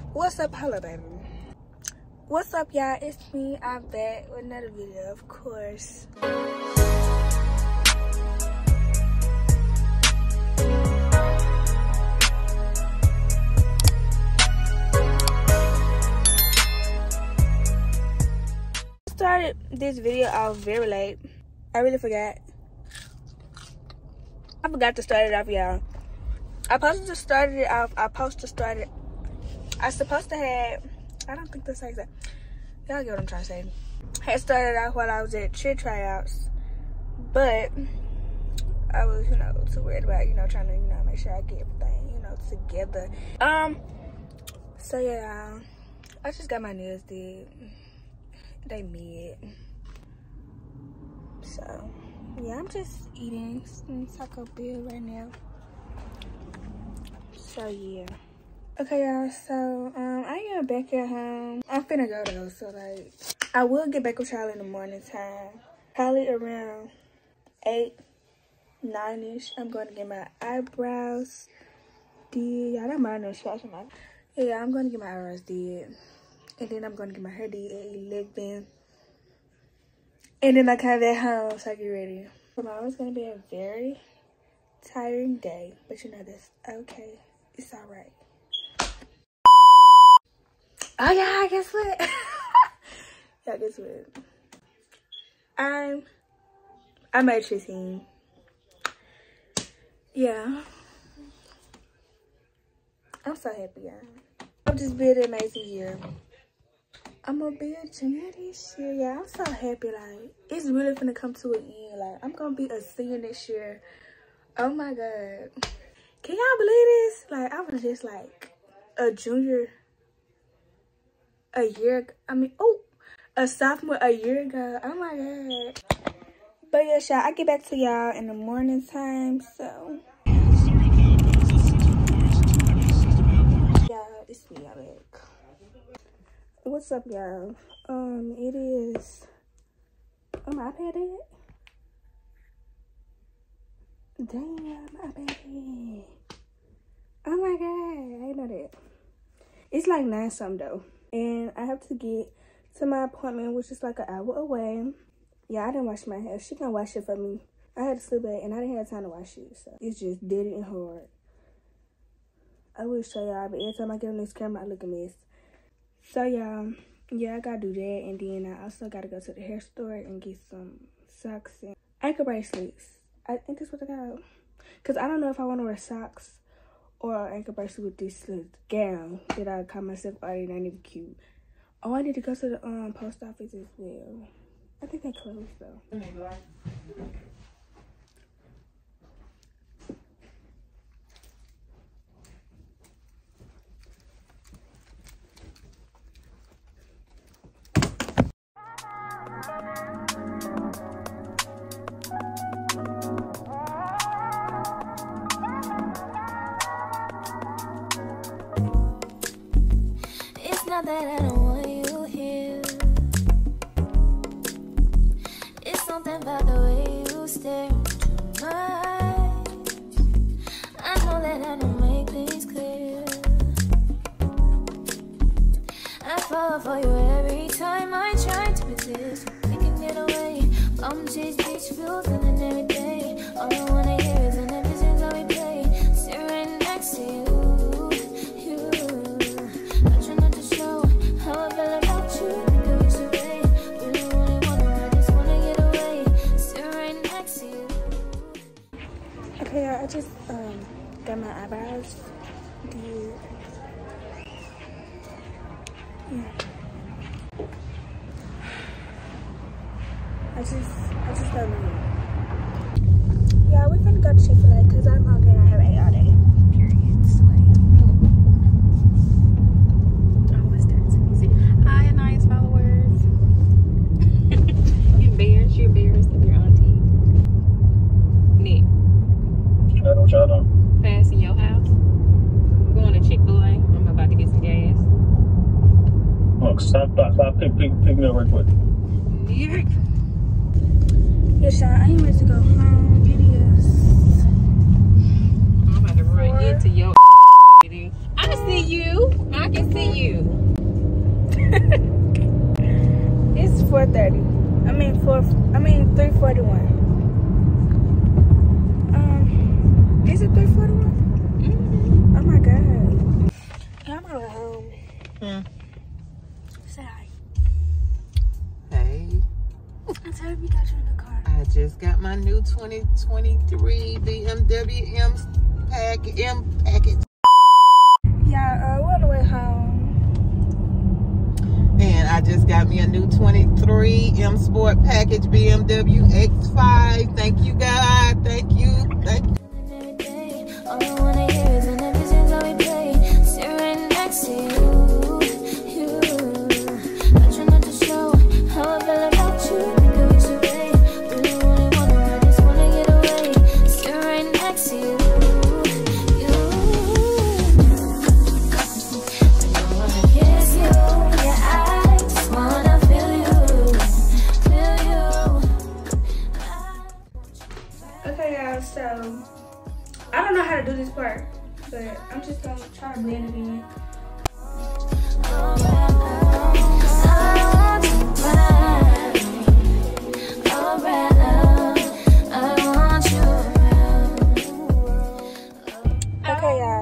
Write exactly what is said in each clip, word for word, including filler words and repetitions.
What's up? Hello, baby. What's up, y'all? It's me. I'm back with another video, of course. Started this video off very late. I really forgot. I forgot to start it off, y'all. I supposed to start it off. I supposed to start it. I supposed to have. I don't think this like that. Y'all get what I'm trying to say. I had started off while I was at cheer tryouts, but I was, you know, too worried about, you know, trying to, you know, make sure I get everything, you know, together. Um. So yeah, I just got my nails did. They mid. So yeah, I'm just eating some Taco Bell right now. So yeah. Okay, y'all. So um, I am back at home. I'm finna go though. So like, I will get back with y'all in the morning time. Probably around eight, nine ish. I'm going to get my eyebrows did. Y'all don't mind no scratching my. Yeah, I'm going to get my eyebrows did. And then I'm going to get my hair did at eleven. And then I come back home so I get ready. Tomorrow's going to be a very tiring day. But you know that's okay. It's all right. Oh yeah, guess what? Yeah, guess what? I'm, I'm at fifteen. Yeah. I'm so happy, y'all. I've just been an amazing year. I'm gonna be a junior this year, yeah. I'm so happy, like, it's really gonna come to an end. Like, I'm gonna be a senior this year. Oh my God. Can y'all believe this? Like, I was just like a junior a year ago. I mean, oh, a sophomore a year ago. Oh my God. But yeah, y'all, I get back to y'all in the morning time, so. Y'all, it's me, y'all back. What's up, y'all? Um, it is. Oh, my iPad dead? Damn, my iPad dead. Oh my God, I didn't know that. It's like nine something though. And I have to get to my appointment, which is like an hour away. Yeah, I didn't wash my hair. She can wash it for me. I had to sleep back and I didn't have time to wash it. So it's just dirty and hard. I will show y'all, but every time I get on this camera, I look a mess. So y'all, yeah, I gotta do that. And then I also gotta go to the hair store and get some socks and ankle bracelets. I think that's what I got. Cause I don't know if I want to wear socks or an ankle bracelet with this little gown that I call myself already not even cute. Oh, I need to go to the um post office as well. I think they closed though. Not that I don't want you here. It's something about the way you stare into my eyes. I know that I don't make things clear. I fall for you every time I try to resist. We can get away. I'm chase beach views and then every day. All I wanna hear is an episode that we play. Sit right next to you. Okay, y'all, I just um got my eyebrows did. Yeah. I just I just don't know. Yeah, we're gonna go to Chick-fil-A because I'm hungry and I have ate all day. Period. So, oh, what's that? Hi, nice followers. You embarrassed, you're embarrassed of your auntie. Nick. I know what y'all doing. Passing your house. I'm going to Chick-fil-A. I'm about to get some gas. Look, stop, stop, stop, pick, pick, pick me up right quick. Nick. Yes, y'all, I ain't ready to go home. It is. I'm about to run into your. I can see you. I can see you. four thirty. I mean four. I mean three forty one. Um, is it three forty one? Mm-hmm. Oh my god. Yeah, I'm going home. Hmm. Say hi. Hey. I tell you we got you in the car. I just got my new twenty twenty-three B M W M pack M package. Yeah, uh, we're on the way home. And I just got me a new twenty-three M Sport package B M W X five. Thank you, God. Thank you. Thank you. All I wanna hear is an episode that we play. Sit right next to you, you. I try not to show how I feel about you. Think of weeks away. Really wanna, wanna, I just wanna get away. Sit right next to you, you. I don't wanna kiss you, yeah, I just wanna feel you, feel you. I Okay, y'all, so I don't know how to do this part, but I'm just gonna try to blend it in. Okay, y'all.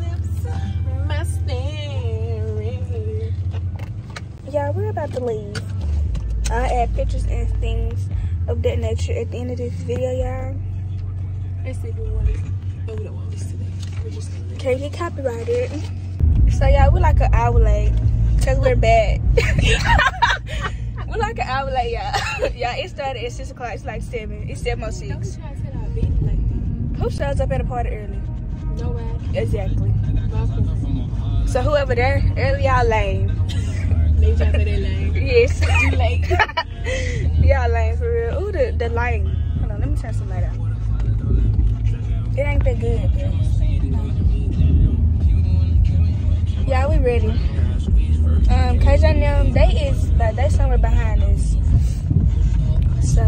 Yeah, we're about to leave. I'll add pictures and things of that nature at the end of this video, y'all. Let's see if we want it. But we don't want this today. We're just gonna leave. Can't get copyrighted. So yeah, we're like an hour late because we're bad. We're like an hour late, y'all. Yeah, it started at six o'clock. It's like seven. It's seven oh six. Who shows up at a party early? No way. Exactly. So whoever there early, y'all lame. They try to say they lame. Yes. You late. Y'all lame for real. Ooh, the, the lighting. Hold on, let me turn some light on. It ain't that good, bro. Yeah, we ready. Um, K J and them, they is, like, they somewhere behind us. So,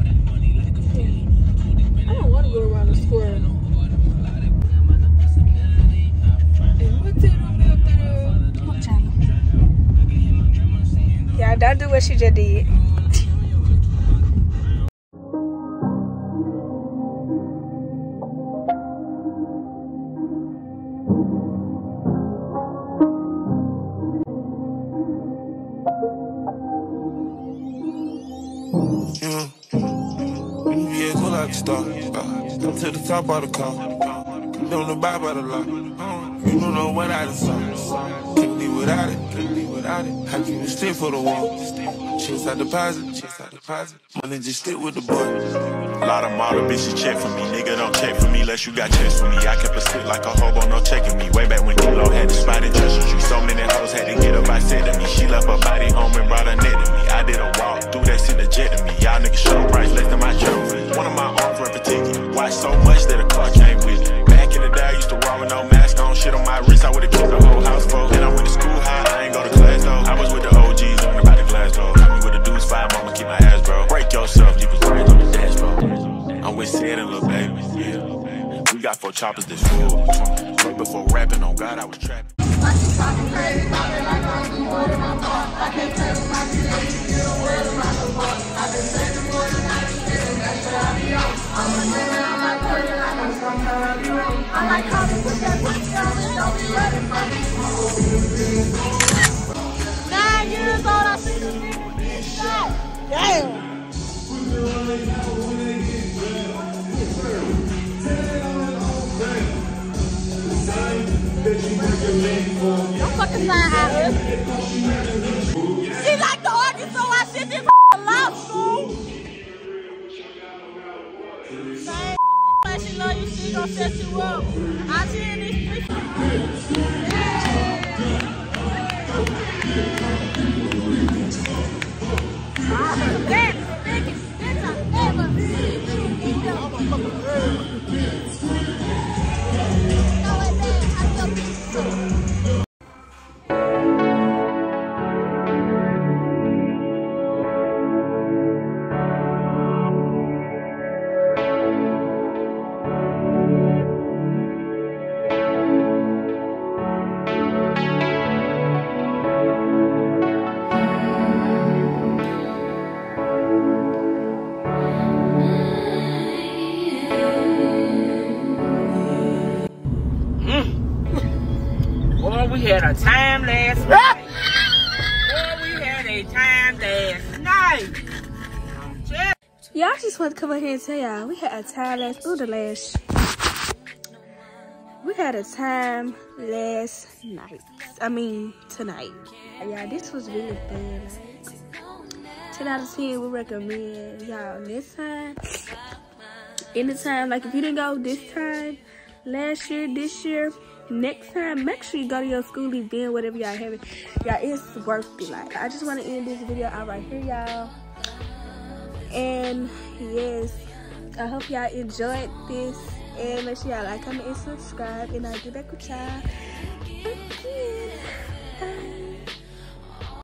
yeah. I don't want to go around the square. And what channel we up there? What channel? Yeah, don't do what she just did. Yeah, yeah, go like a star. Uh, Step to the top of the car. Don't look back by the lot. You don't know what I done saw. Can't live without it, can't live without it. I keep it stick for the wall. Chase out deposit, chase out deposit. Money just stick with the boy. A lot of model bitches check for me. Nigga don't check for me unless you got checks for me. I kept a stick like a hobo, no checking me. Way back when D-Lo had the spot in Treasure Street. So many hoes had to get up, I said to me. She left her body home and brought her neck to me. I did a walk through that shit to jet to me. Y'all niggas show price less than my trophy. One of my arms run for ticket. Watch so much that a car came with it. Back in the day, I used to walk with no mask on. Shit on my wrist, I would've kept the whole house full. And I went to school high, I ain't go to class though. I was with the O Gs, learning about the glass though. Got me with the dudes five, mama keep my ass bro. Break yourself, you was raised on the dashboard. I'm with Sid and Lil Baby, yeah. We got four choppers this full. Right before rapping, on God, I was trapping. Nine years old, I see this nigga. Damn. Don't fucking sign out. She like to argue, so I sit this law school. Same like she love you, she gon' set you up. I see in these streets. That's the biggest bitch I've ever seen. had a time last night. Boy, we had a time last night. Y'all just want to come over here and tell y'all we had a time last ooh the last we had a time last night. I mean tonight. Yeah, this was really fun. Like ten out of ten we recommend y'all this time. Anytime, like if you didn't go this time, last year, this year, next time, make sure you go to your school event, whatever y'all having. Y'all, it's worth it. Like, I just want to end this video out right here, y'all. And yes, I hope y'all enjoyed this. And make sure y'all like, comment, and subscribe. And I'll get back with y'all. Thank you.